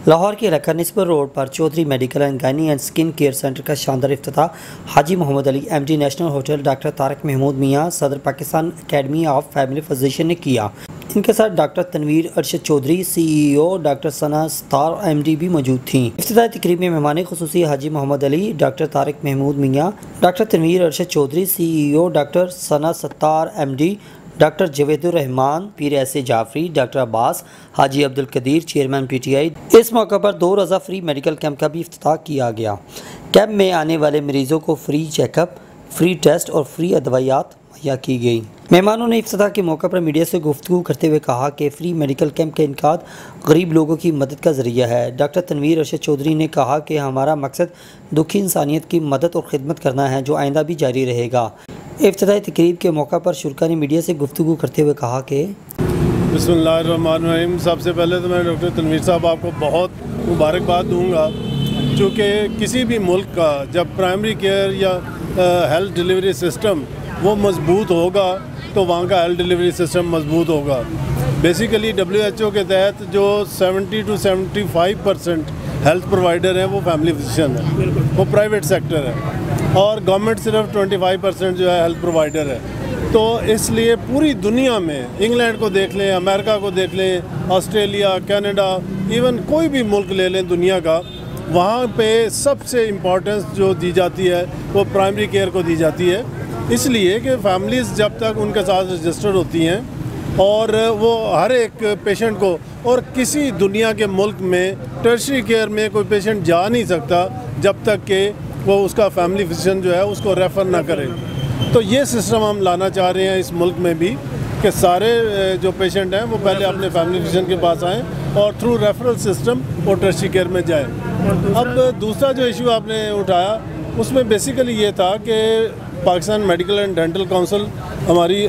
लाहौर के इलाका निस्बर रोड पर Chaudhry medical and gynae and skin care centre का शानदार इफ्तिताह Haji Mohammad Ali MD national hotel doctor Tariq Mahmood Mian सदर Pakistan academy of family physician ने किया। इनके साथ doctor Tanveer Arshad Chaudhry CEO doctor Sana Sattar MD भी मौजूद थीं। इफ्तिताही तकरीब में मेहमान खुसूसी Haji Mohammad Ali, doctor Tariq Mahmood Mian, doctor Tanveer Arshad Chaudhry CEO doctor Sana Sattar MD, doctor जवेदुर Rahman, Pir ऐसे Jafri, doctor Abbas, Haji Abdul Qadeer chairman PTI। इस मौका पर 2 रोज़ा फ्री मेडिकल कैंप का भी इफ्तिताह किया गया। कैंप में आने वाले मरीजों को फ्री चेकअप, फ्री टेस्ट और फ्री दवाइयात मुहैया की गई। मेहमानों ने इफ्तिताह के मौके पर मीडिया से गुफ्तगू करते हुए कहा कि फ्री मेडिकल कैंप का इनकाद गरीब लोगों की मदद का ज़रिया है। डॉक्टर तनवीर अरशद चौधरी ने कहा कि हमारा मकसद दुखी इंसानियत की मदद और खिदमत करना है, जो आइंदा भी जारी रहेगा। इफ्तिताही तकरीब के मौका पर शुरका ने मीडिया से गुफ्तगू करते हुए कहा कि बिस्मिल्लाहिर्रहमानिर्रहीम। सबसे पहले तो मैं डॉक्टर तनवीर साहब आपको बहुत मुबारकबाद दूंगा, क्योंकि किसी भी मुल्क का जब प्राइमरी केयर या हेल्थ डिलीवरी सिस्टम वो मजबूत होगा तो वहाँ का हेल्थ डिलीवरी सिस्टम मजबूत होगा। बेसिकली WHO के तहत जो 70 to 75% हेल्थ प्रोवाइडर हैं वो फैमिली फिजिशियन है, वो प्राइवेट सेक्टर है, और गवर्नमेंट सिर्फ 25% जो है हेल्थ प्रोवाइडर है। तो इसलिए पूरी दुनिया में इंग्लैंड को देख लें, अमेरिका को देख लें, ऑस्ट्रेलिया, कनाडा, इवन कोई भी मुल्क ले लें दुनिया का, वहाँ पे सबसे इम्पोर्टेंस जो दी जाती है वो प्राइमरी केयर को दी जाती है। इसलिए कि फैमिलीज़ जब तक उनके साथ रजिस्टर्ड होती हैं और वो हर एक पेशेंट को, और किसी दुनिया के मुल्क में टर्शरी केयर में कोई पेशेंट जा नहीं सकता जब तक कि वो उसका फैमिली फिजिशियन जो है उसको रेफ़र ना करे। तो ये सिस्टम हम लाना चाह रहे हैं इस मुल्क में भी, कि सारे जो पेशेंट हैं वो पहले अपने फैमिली फिजिशियन के पास आएँ और थ्रू रेफरल सिस्टम वो टर्शरी केयर में जाएँ। अब दूसरा जो इशू आपने उठाया उसमें बेसिकली ये था कि Pakistan medical and dental council हमारी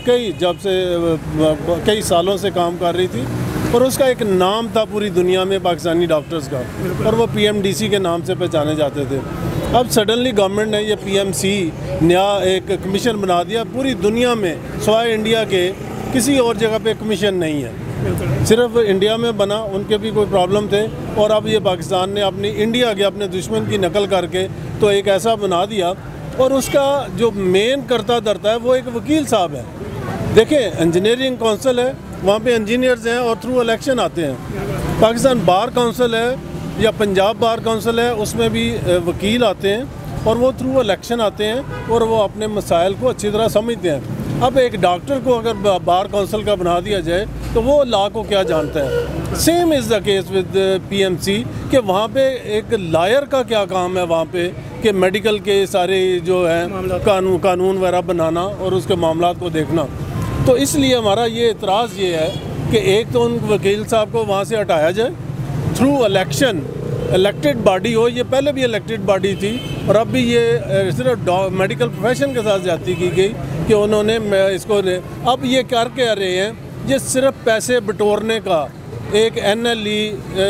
कई सालों से काम कर रही थी, और उसका एक नाम था पूरी दुनिया में पाकिस्तानी डॉक्टर्स का, और वो PMDC के नाम से पहचाने जाते थे। अब सडनली गवर्नमेंट ने ये PMC नया एक कमीशन बना दिया। पूरी दुनिया में सिवाय इंडिया के किसी और जगह पे कमीशन नहीं है, सिर्फ इंडिया में बना, उनके भी कोई प्रॉब्लम थे, और अब ये पाकिस्तान ने अपनी इंडिया के अपने दुश्मन की नकल करके तो एक ऐसा बना दिया, और उसका जो मेन करता धरता है वो एक वकील साहब है। देखें, इंजीनियरिंग काउंसिल है, वहाँ पे इंजीनियर्स हैं और थ्रू इलेक्शन आते हैं। पाकिस्तान बार काउंसिल है या पंजाब बार काउंसिल है, उसमें भी वकील आते हैं और वो थ्रू इलेक्शन आते हैं और वो अपने मसाइल को अच्छी तरह समझते हैं। अब एक डॉक्टर को अगर बार काउंसिल का बना दिया जाए तो वो लॉ को क्या जानता है। Same is the case with PMC कि वहाँ पे एक लायर का क्या काम है वहाँ पे, कि मेडिकल के सारे जो हैं कानून वगैरह बनाना और उसके मामलात को देखना। तो इसलिए हमारा ये इतराज़ ये है कि एक तो उन वकील साहब को वहाँ से हटाया जाए थ्रू इलेक्शन, इलेक्टेड बॉडी हो। ये पहले भी इलेक्टेड बॉडी थी और अब भी ये सिर्फ मेडिकल प्रोफेशन के साथ जाती की गई कि उन्होंने इसको, अब ये कर रहे हैं, ये सिर्फ पैसे बटोरने का एक NLE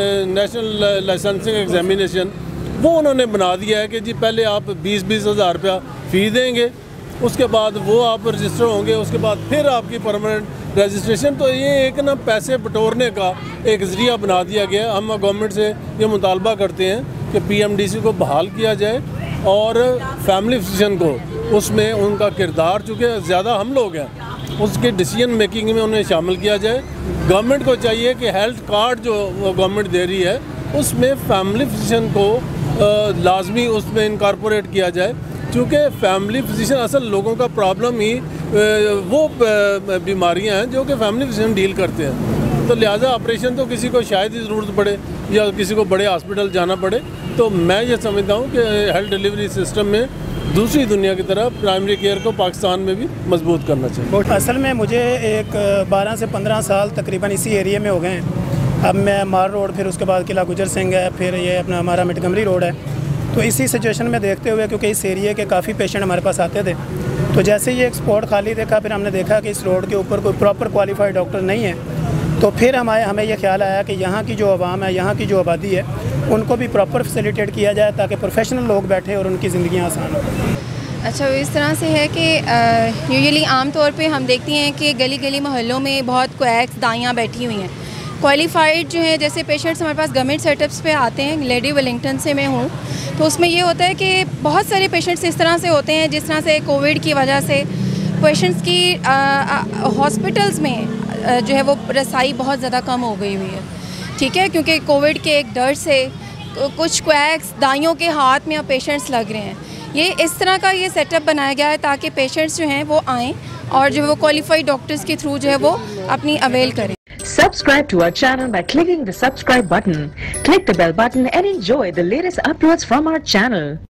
नेशनल लाइसेंसिंग एग्जामिनेशन वो उन्होंने बना दिया है कि जी पहले आप 20-20 हज़ार रुपया फ़ी देंगे, उसके बाद वो आप रजिस्टर होंगे, उसके बाद फिर आपकी परमानेंट रजिस्ट्रेशन। तो ये एक ना पैसे बटोरने का एक ज़रिया बना दिया गया। हम गवर्नमेंट से ये मुतालबा करते हैं कि PMDC को बहाल किया जाए और फैमिली फिजिशियन को उसमें उनका किरदार, चूँकि ज़्यादा हम लोग हैं, उसके डिसीजन मेकिंग में उन्हें शामिल किया जाए। गवर्नमेंट को चाहिए कि हेल्थ कार्ड जो वो गवर्नमेंट दे रही है उसमें फैमिली फिजिशियन को लाजमी उसमें इनकॉर्पोरेट किया जाए, क्योंकि फैमिली फिजिशियन असल लोगों का प्रॉब्लम ही वो बीमारियां हैं जो कि फैमिली फिजिशियन डील करते हैं। तो लिहाजा ऑपरेशन तो किसी को शायद ही ज़रूरत पड़े या किसी को बड़े हॉस्पिटल जाना पड़े। तो मैं ये समझता हूँ कि हेल्थ डिलीवरी सिस्टम में दूसरी दुनिया की तरह प्राइमरी केयर को पाकिस्तान में भी मजबूत करना चाहिए। असल में मुझे एक 12 से 15 साल तकरीबन इसी एरिया में हो गए हैं। अब मैं मार रोड, फिर उसके बाद किला गुजर सिंह है, फिर ये अपना हमारा मिटगमरी रोड है। तो इसी सिचुएशन में देखते हुए, क्योंकि इस एरिया के काफ़ी पेशेंट हमारे पास आते थे, तो जैसे ये एक स्पॉट खाली देखा, फिर हमने देखा कि इस रोड के ऊपर कोई प्रॉपर क्वालिफाइड डॉक्टर नहीं है। तो फिर हमें ये ख्याल आया कि यहाँ की जो आवाम है, यहाँ की जो आबादी है, उनको भी प्रॉपर फैसिलिटेट किया जाए ताकि प्रोफेशनल लोग बैठे और उनकी ज़िंदगियाँ आसान हो। अच्छा, इस तरह से है कि यूजुअली आम तौर पे हम देखते हैं कि गली गली मोहल्लों में बहुत क्वैक्स दाइयाँ बैठी हुई हैं, क्वालिफाइड जो है, जैसे पेशेंट्स हमारे पास गवर्नमेंट सेटअप्स पे आते हैं, लेडी वेलिंगटन से मैं हूँ, तो उसमें ये होता है कि बहुत सारे पेशेंट्स इस तरह से होते हैं जिस तरह से कोविड की वजह से पेशेंट्स की हॉस्पिटल्स में जो है वो रसाई बहुत ज़्यादा कम हो गई हुई है, ठीक है, क्योंकि कोविड के एक डर से कुछ क्वैक्स दाइयों के हाथ में अब पेशेंट्स लग रहे हैं। ये इस तरह का ये सेटअप बनाया गया है ताकि पेशेंट्स जो हैं वो आएँ और जो है वो क्वालिफाइड डॉक्टर्स के थ्रू जो है वो अपनी अवेल करें। Subscribe to our channel by clicking the subscribe button. Click the bell button and enjoy the latest uploads from our channel.